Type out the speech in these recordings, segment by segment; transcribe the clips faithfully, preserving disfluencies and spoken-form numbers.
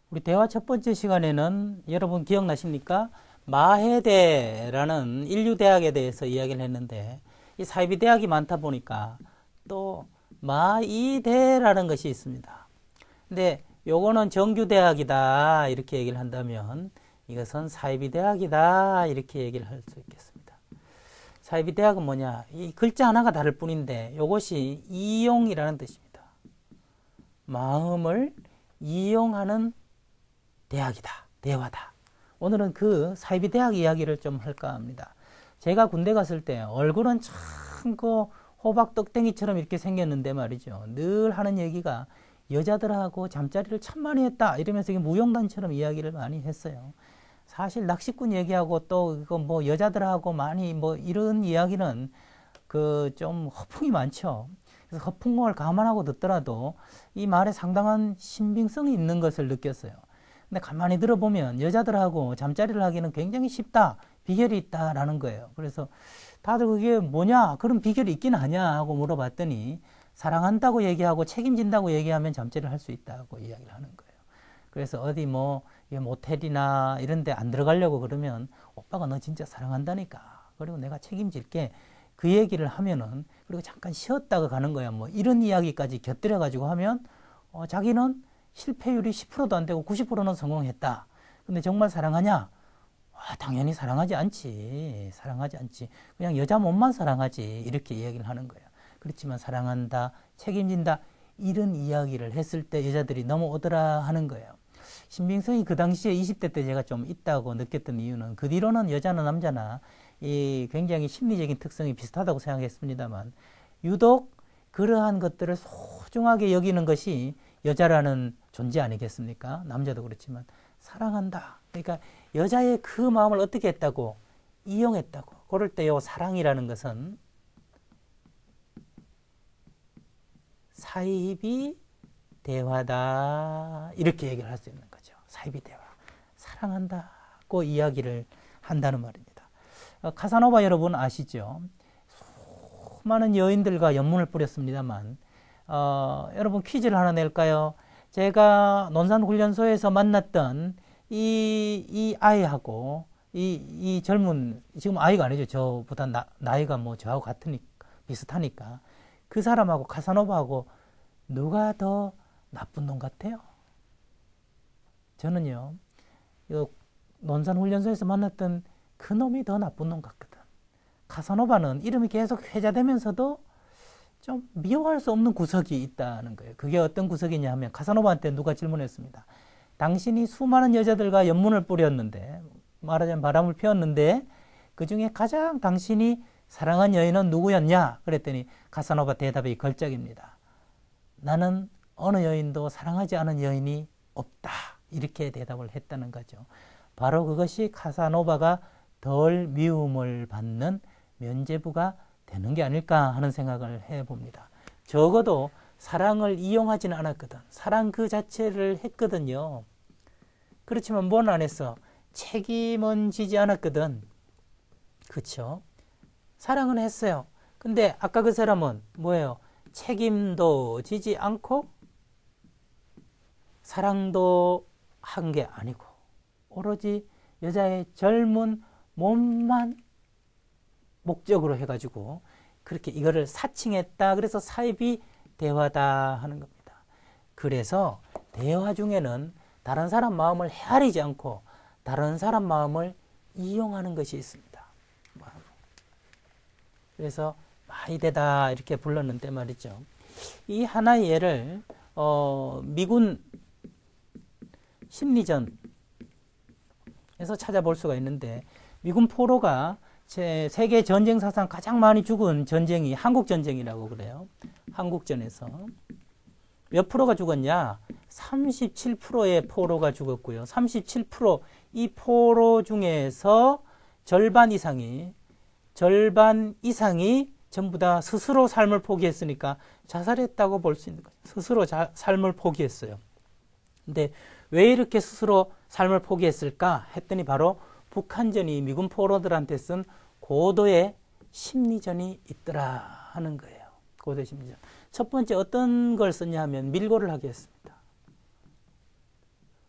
우리 대화 첫 번째 시간에는 여러분 기억나십니까? 마해대라는 인류대학에 대해서 이야기를 했는데 이 사이비 대학이 많다 보니까 또 마이대라는 것이 있습니다. 근데 요거는 정규대학이다 이렇게 얘기를 한다면 이것은 사이비 대학이다 이렇게 얘기를 할 수 있겠습니다. 사이비 대학은 뭐냐? 이 글자 하나가 다를 뿐인데 요것이 이용이라는 뜻입니다. 마음을 이용하는 대학이다. 대화다. 오늘은 그 사이비 대학 이야기를 좀 할까 합니다. 제가 군대 갔을 때 얼굴은 참 그 호박 떡땡이처럼 이렇게 생겼는데 말이죠. 늘 하는 얘기가 여자들하고 잠자리를 참 많이 했다. 이러면서 무용단처럼 이야기를 많이 했어요. 사실 낚시꾼 얘기하고 또 이거 뭐 여자들하고 많이 뭐 이런 이야기는 그 좀 허풍이 많죠. 그래서 허풍을 감안하고 듣더라도 이 말에 상당한 신빙성이 있는 것을 느꼈어요. 근데 가만히 들어보면 여자들하고 잠자리를 하기는 굉장히 쉽다. 비결이 있다라는 거예요. 그래서 다들 그게 뭐냐? 그런 비결이 있긴 하냐? 하고 물어봤더니 사랑한다고 얘기하고 책임진다고 얘기하면 잠자리를 할 수 있다고 이야기를 하는 거예요. 그래서 어디 뭐 모텔이나 이런 데 안 들어가려고 그러면 오빠가 너 진짜 사랑한다니까. 그리고 내가 책임질게. 그 얘기를 하면은 그리고 잠깐 쉬었다가 가는 거야. 뭐 이런 이야기까지 곁들여 가지고 하면 어, 자기는 실패율이 십 퍼센트도 안 되고 구십 퍼센트는 성공했다. 근데 정말 사랑하냐? 아, 당연히 사랑하지 않지. 사랑하지 않지. 그냥 여자 몸만 사랑하지. 이렇게 이야기를 하는 거예요. 그렇지만 사랑한다, 책임진다 이런 이야기를 했을 때 여자들이 넘어오더라 하는 거예요. 신빙성이 그 당시에 이십 대 때 제가 좀 있다고 느꼈던 이유는 그 뒤로는 여자나 남자나 이 굉장히 심리적인 특성이 비슷하다고 생각했습니다만 유독 그러한 것들을 소중하게 여기는 것이 여자라는 존재 아니겠습니까? 남자도 그렇지만 사랑한다. 그러니까 여자의 그 마음을 어떻게 했다고? 이용했다고. 그럴 때 요 사랑이라는 것은 사이비 대화다. 이렇게 얘기를 할 수 있는 거죠. 사이비 대화. 사랑한다고 이야기를 한다는 말입니다. 카사노바 여러분 아시죠? 수많은 여인들과 연문을 뿌렸습니다만 어, 여러분 퀴즈를 하나 낼까요? 제가 논산훈련소에서 만났던 이, 이 아이하고 이, 이 젊은 지금 아이가 아니죠. 저보다 나, 나이가 뭐 저하고 같으니까 비슷하니까 그 사람하고 카사노바하고 누가 더 나쁜 놈 같아요? 저는요. 논산훈련소에서 만났던 그 놈이 더 나쁜 놈 같거든. 카사노바는 이름이 계속 회자되면서도 좀 미워할 수 없는 구석이 있다는 거예요. 그게 어떤 구석이냐 하면 카사노바한테 누가 질문했습니다. 당신이 수많은 여자들과 연문을 뿌렸는데 말하자면 바람을 피웠는데 그 중에 가장 당신이 사랑한 여인은 누구였냐? 그랬더니 카사노바 대답이 걸작입니다. 나는 어느 여인도 사랑하지 않은 여인이 없다. 이렇게 대답을 했다는 거죠. 바로 그것이 카사노바가 덜 미움을 받는 면죄부가 되는 게 아닐까 하는 생각을 해봅니다. 적어도 사랑을 이용하지는 않았거든. 사랑 그 자체를 했거든요. 그렇지만 뭘 안 했어? 책임은 지지 않았거든. 그쵸? 사랑은 했어요. 근데 아까 그 사람은 뭐예요? 책임도 지지 않고 사랑도 한 게 아니고 오로지 여자의 젊은 몸만 목적으로 해가지고 그렇게 이거를 사칭했다. 그래서 사이비 대화다 하는 겁니다. 그래서 대화 중에는 다른 사람 마음을 헤아리지 않고 다른 사람 마음을 이용하는 것이 있습니다. 그래서 마이데다 이렇게 불렀는데 말이죠. 이 하나의 예를 어, 미군 심리전에서 찾아볼 수가 있는데 미군 포로가 제 세계 전쟁 사상 가장 많이 죽은 전쟁이 한국전쟁이라고 그래요. 한국전에서 몇 프로가 죽었냐? 삼십칠 퍼센트의 포로가 죽었고요. 삼십칠 퍼센트 이 포로 중에서 절반 이상이 절반 이상이 전부 다 스스로 삶을 포기했으니까 자살했다고 볼 수 있는 거죠. 스스로 자, 삶을 포기했어요. 근데 왜 이렇게 스스로 삶을 포기했을까 했더니 바로 북한전이 미군 포로들한테 쓴 고도의 심리전이 있더라 하는 거예요. 고도의 심리전. 첫 번째 어떤 걸 썼냐 하면 밀고를 하게 했습니다.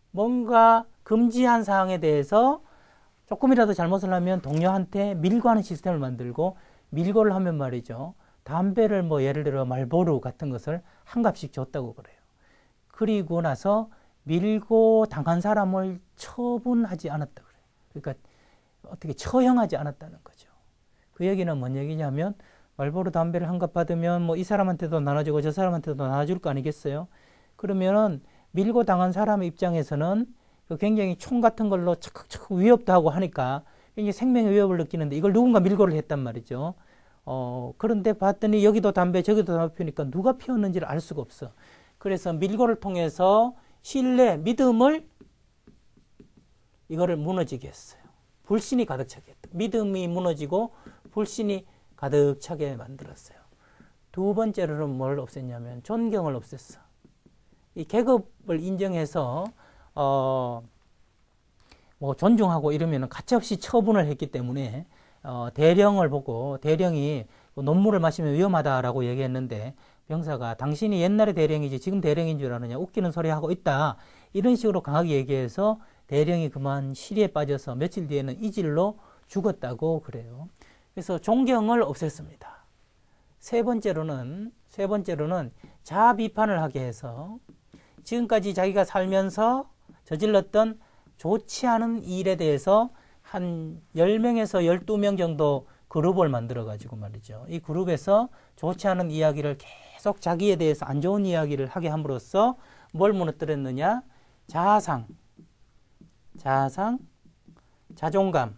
뭔가 금지한 사항에 대해서 조금이라도 잘못을 하면 동료한테 밀고 하는 시스템을 만들고, 밀고를 하면 말이죠, 담배를 뭐 예를 들어 말보루 같은 것을 한 갑씩 줬다고 그래요. 그리고 나서 밀고 당한 사람을 처분하지 않았다 그래요. 그러니까 어떻게 처형하지 않았다는 거죠. 그 얘기는 뭔 얘기냐면, 말보루 담배를 한 갑 받으면 뭐 이 사람한테도 나눠주고 저 사람한테도 나눠줄 거 아니겠어요? 그러면은 밀고 당한 사람의 입장에서는 굉장히 총 같은 걸로 척척 위협도 하고 하니까 굉장히 생명의 위협을 느끼는데, 이걸 누군가 밀고를 했단 말이죠. 어, 그런데 봤더니 여기도 담배 저기도 담배 피우니까 누가 피웠는지를 알 수가 없어. 그래서 밀고를 통해서 신뢰, 믿음을 이거를 무너지게 했어요. 불신이 가득 차게 했다. 믿음이 무너지고 불신이 가득 차게 만들었어요. 두 번째로는 뭘 없앴냐면 존경을 없앴어. 이 계급을 인정해서 어, 뭐 존중하고 이러면 가차없이 처분을 했기 때문에, 어, 대령을 보고 대령이 논물을 마시면 위험하다라고 얘기했는데, 병사가 당신이 옛날에 대령이지 지금 대령인 줄 아느냐, 웃기는 소리 하고 있다, 이런 식으로 강하게 얘기해서 대령이 그만 시리에 빠져서 며칠 뒤에는 이질로 죽었다고 그래요. 그래서 존경을 없앴습니다. 세 번째로는 세 번째로는 자아 비판을 하게 해서 지금까지 자기가 살면서 저질렀던 좋지 않은 일에 대해서 한 열 명에서 열두 명 정도 그룹을 만들어 가지고 말이죠, 이 그룹에서 좋지 않은 이야기를 계속 자기에 대해서 안 좋은 이야기를 하게 함으로써 뭘 무너뜨렸느냐, 자아상, 자아상, 자존감,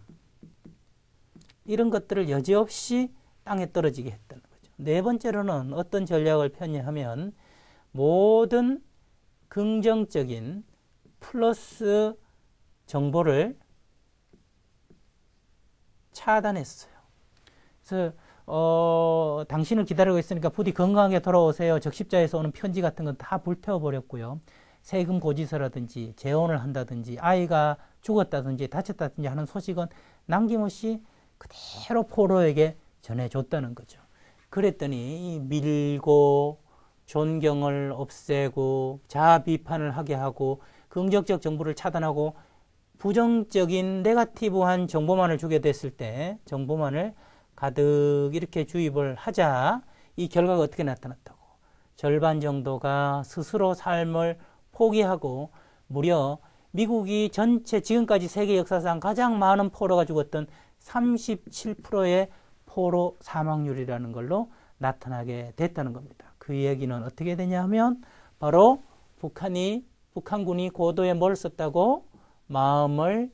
이런 것들을 여지없이 땅에 떨어지게 했다는 거죠. 네 번째로는 어떤 전략을 폈냐하면, 모든 긍정적인 플러스 정보를 차단했어요. 그래서 어, 당신을 기다리고 있으니까 부디 건강하게 돌아오세요, 적십자에서 오는 편지 같은 건 다 불태워버렸고요. 세금 고지서라든지 재혼을 한다든지 아이가 죽었다든지 다쳤다든지 하는 소식은 남김없이 그대로 포로에게 전해줬다는 거죠. 그랬더니 밀고 존경을 없애고 자아 비판을 하게 하고 긍정적 정보를 차단하고 부정적인 네거티브한 정보만을 주게 됐을 때, 정보만을 가득 이렇게 주입을 하자 이 결과가 어떻게 나타났다고, 절반 정도가 스스로 삶을 포기하고, 무려 미국이 전체 지금까지 세계 역사상 가장 많은 포로가 죽었던 삼십칠 퍼센트의 포로 사망률이라는 걸로 나타나게 됐다는 겁니다. 그 얘기는 어떻게 되냐 하면, 바로 북한이 북한군이 고도에 뭘 썼다고? 마음을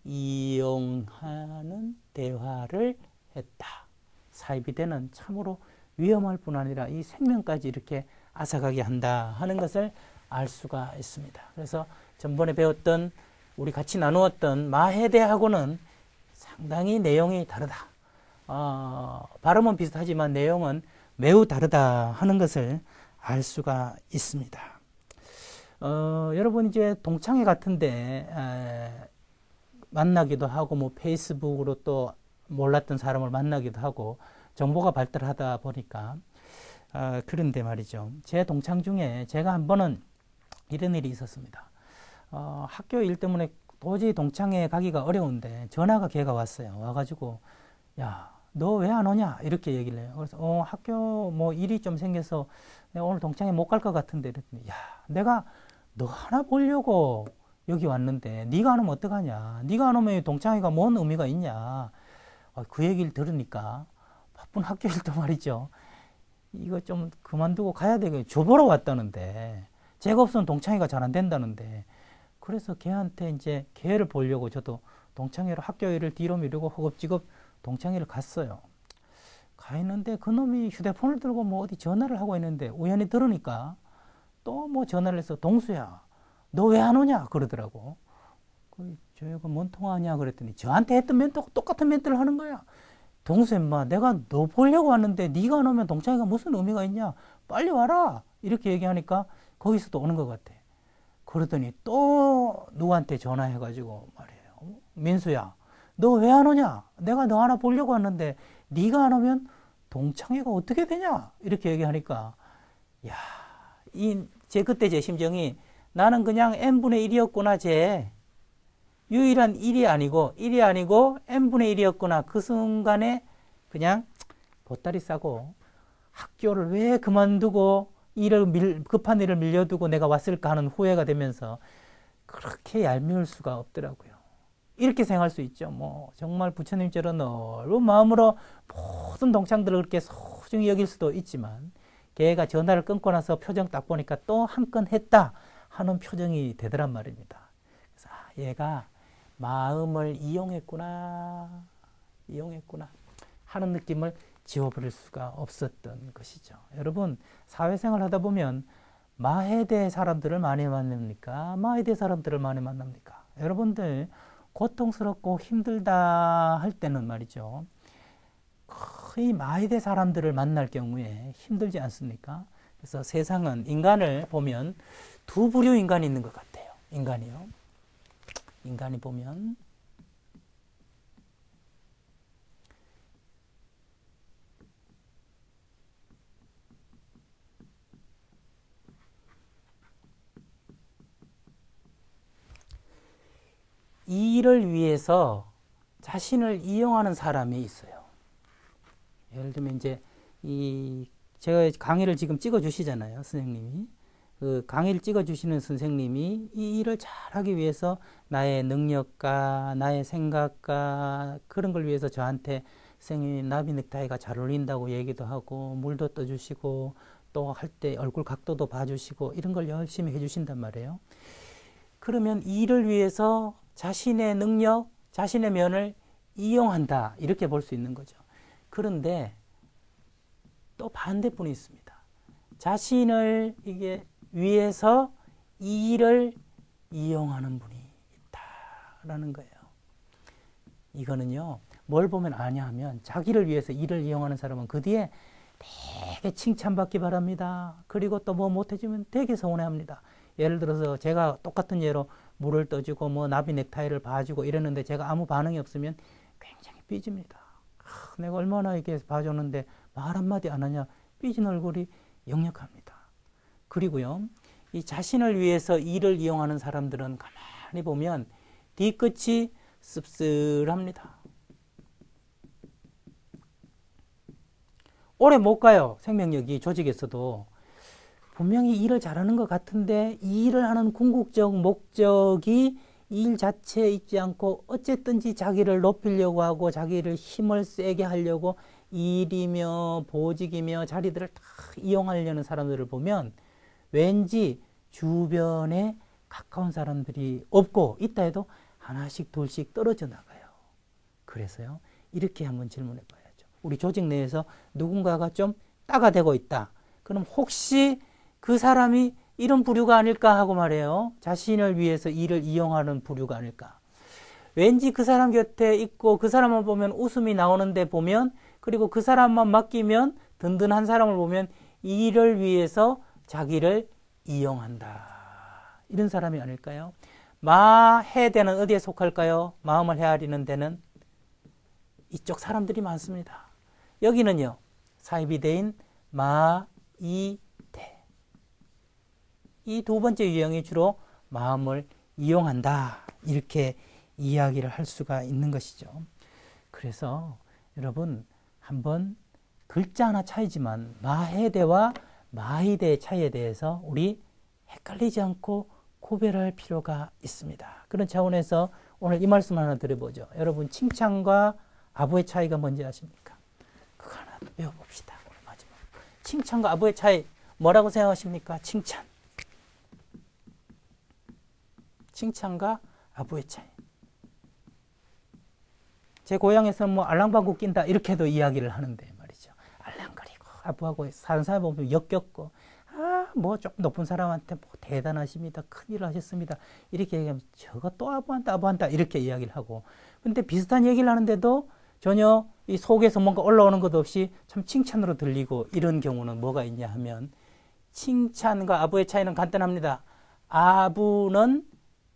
이용하는 대화를 했다. 사이비대는 참으로 위험할 뿐 아니라 이 생명까지 이렇게 앗아가게 한다 하는 것을 알 수가 있습니다. 그래서 전번에 배웠던, 우리 같이 나누었던 마해대하고는 상당히 내용이 다르다. 어, 발음은 비슷하지만 내용은 매우 다르다 하는 것을 알 수가 있습니다. 어, 여러분 이제 동창회 같은데 에, 만나기도 하고, 뭐 페이스북으로 또 몰랐던 사람을 만나기도 하고, 정보가 발달하다 보니까 어, 그런데 말이죠, 제 동창 중에 제가 한 번은 이런 일이 있었습니다. 어, 학교 일 때문에 도저히 동창회 가기가 어려운데 전화가 걔가 왔어요. 와가지고, 야, 너 왜 안 오냐? 이렇게 얘기를 해요. 그래서 어, 학교 뭐 일이 좀 생겨서 내가 오늘 동창회 못 갈 것 같은데, 이랬더니, 야, 내가 너 하나 보려고 여기 왔는데 네가 안 오면 어떡하냐? 네가 안 오면 동창회가 뭔 의미가 있냐? 어, 그 얘기를 들으니까 바쁜 학교 일도 말이죠, 이거 좀 그만두고 가야 되겠, 줘보러 왔다는데, 제가 없으면 동창회가 잘 안 된다는데. 그래서 걔한테 이제 걔를 보려고 저도 동창회로 학교 일을 뒤로 미루고 허겁지겁 동창회를 갔어요. 가 있는데 그놈이 휴대폰을 들고 뭐 어디 전화를 하고 있는데, 우연히 들으니까 또 뭐 전화를 해서, 동수야, 너 왜 안 오냐? 그러더라고. 그, 저희가 뭔 통화하냐? 그랬더니 저한테 했던 멘트하고 똑같은 멘트를 하는 거야. 동수 인마, 내가 너 보려고 왔는데 네가 안 오면 동창회가 무슨 의미가 있냐? 빨리 와라! 이렇게 얘기하니까 거기서 또 오는 것 같아. 그러더니 또 누구한테 전화해가지고 말이에요, 민수야, 너 왜 안 오냐? 내가 너 하나 보려고 왔는데 네가 안 오면 동창회가 어떻게 되냐? 이렇게 얘기하니까, 야, 이, 제 그때 제 심정이, 나는 그냥 n분의 일이었구나, 쟤. 유일한 일이 아니고, 일이 아니고 n분의 일이었구나. 그 순간에 그냥 보따리 싸고 학교를 왜 그만두고 일을 밀, 급한 일을 밀려두고 내가 왔을까 하는 후회가 되면서 그렇게 얄미울 수가 없더라고요. 이렇게 생각할 수 있죠. 뭐 정말 부처님처럼 넓은 마음으로 모든 동창들을 그렇게 소중히 여길 수도 있지만 걔가 전화를 끊고 나서 표정 딱 보니까 또 한 건 했다 하는 표정이 되더란 말입니다. 그래서 아, 얘가 마음을 이용했구나 이용했구나 하는 느낌을 지워버릴 수가 없었던 것이죠. 여러분, 사회생활 하다 보면 마해대 사람들을 많이 만납니까? 마해대 사람들을 많이 만납니까? 여러분들 고통스럽고 힘들다 할 때는 말이죠, 거의 마해대 사람들을 만날 경우에 힘들지 않습니까? 그래서 세상은 인간을 보면 두 부류 인간이 있는 것 같아요. 인간이요. 인간이 보면 이 일을 위해서 자신을 이용하는 사람이 있어요. 예를 들면 이제 이 제가 강의를 지금 찍어 주시잖아요, 선생님이. 그 강의를 찍어 주시는 선생님이 이 일을 잘하기 위해서 나의 능력과 나의 생각과 그런 걸 위해서 저한테 선생님 나비 넥타이가 잘 어울린다고 얘기도 하고 물도 떠주시고 또 할 때 얼굴 각도도 봐주시고 이런 걸 열심히 해주신단 말이에요. 그러면 이 일을 위해서 자신의 능력, 자신의 면을 이용한다 이렇게 볼 수 있는 거죠. 그런데 또 반대뿐이 있습니다. 자신을 이게 위해서 이 일을 이용하는 분이 있다라는 거예요. 이거는요, 뭘 보면 아냐 하면 자기를 위해서 일을 이용하는 사람은 그 뒤에 되게 칭찬받기 바랍니다. 그리고 또 뭐 못해주면 되게 서운해합니다. 예를 들어서 제가 똑같은 예로 물을 떠주고 뭐 나비 넥타이를 봐주고 이랬는데 제가 아무 반응이 없으면 굉장히 삐집니다. 아, 내가 얼마나 이렇게 봐줬는데 말 한마디 안 하냐, 삐진 얼굴이 역력합니다. 그리고요, 이 자신을 위해서 일을 이용하는 사람들은 가만히 보면 뒤끝이 씁쓸합니다. 오래 못 가요. 생명력이 조직에서도. 분명히 일을 잘하는 것 같은데 이 일을 하는 궁극적 목적이 일 자체에 있지 않고 어쨌든지 자기를 높이려고 하고 자기를 힘을 세게 하려고 일이며 보직이며 자리들을 다 이용하려는 사람들을 보면 왠지 주변에 가까운 사람들이 없고 있다 해도 하나씩 둘씩 떨어져 나가요. 그래서요, 이렇게 한번 질문해 봐야죠. 우리 조직 내에서 누군가가 좀 따가 되고 있다. 그럼 혹시 그 사람이 이런 부류가 아닐까 하고 말해요. 자신을 위해서 일을 이용하는 부류가 아닐까. 왠지 그 사람 곁에 있고 그 사람만 보면 웃음이 나오는데 보면, 그리고 그 사람만 맡기면 든든한 사람을 보면 일을 위해서 자기를 이용한다. 이런 사람이 아닐까요? 마해대는 어디에 속할까요? 마음을 헤아리는 데는 이쪽 사람들이 많습니다. 여기는요, 사이비대인 마이 이 두 번째 유형이 주로 마음을 이용한다 이렇게 이야기를 할 수가 있는 것이죠. 그래서 여러분 한번 글자 하나 차이지만 마해대와 마이대의 차이에 대해서 우리 헷갈리지 않고 구별할 필요가 있습니다. 그런 차원에서 오늘 이 말씀 하나 드려보죠. 여러분, 칭찬과 아부의 차이가 뭔지 아십니까? 그거 하나 배워봅시다. 오늘 마지막. 칭찬과 아부의 차이 뭐라고 생각하십니까? 칭찬. 칭찬과 아부의 차이. 제 고향에서는 뭐 알랑방구 낀다 이렇게도 이야기를 하는데 말이죠. 알랑거리고 아부하고 사는 사람 보면 역겹고 아, 뭐 조금 높은 사람한테 뭐 대단하십니다. 큰일을 하셨습니다. 이렇게 얘기하면 저거 또 아부한다 아부한다 이렇게 이야기를 하고, 근데 비슷한 얘기를 하는데도 전혀 이 속에서 뭔가 올라오는 것 없이 참 칭찬으로 들리고, 이런 경우는 뭐가 있냐 하면 칭찬과 아부의 차이는 간단합니다. 아부는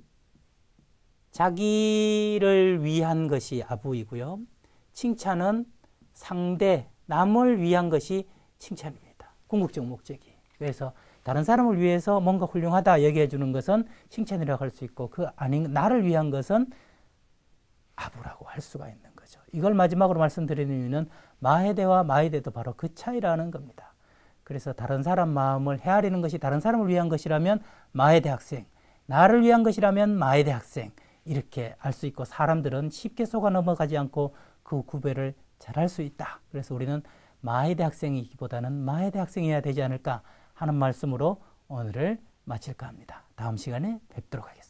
자기를 위한 것이 아부이고요. 칭찬은 상대, 남을 위한 것이 칭찬입니다. 궁극적 목적이. 그래서 다른 사람을 위해서 뭔가 훌륭하다 얘기해 주는 것은 칭찬이라고 할 수 있고, 그 아닌 나를 위한 것은 아부라고 할 수가 있는 거죠. 이걸 마지막으로 말씀드리는 이유는 마헤대와 마이데도 바로 그 차이라는 겁니다. 그래서 다른 사람 마음을 헤아리는 것이 다른 사람을 위한 것이라면 마헤대 학생, 나를 위한 것이라면 마헤대 학생, 이렇게 알 수 있고, 사람들은 쉽게 속아 넘어가지 않고 그 구별을 잘 할 수 있다. 그래서 우리는 마헤대 학생이기보다는 마헤대 학생이어야 되지 않을까 하는 말씀으로 오늘을 마칠까 합니다. 다음 시간에 뵙도록 하겠습니다.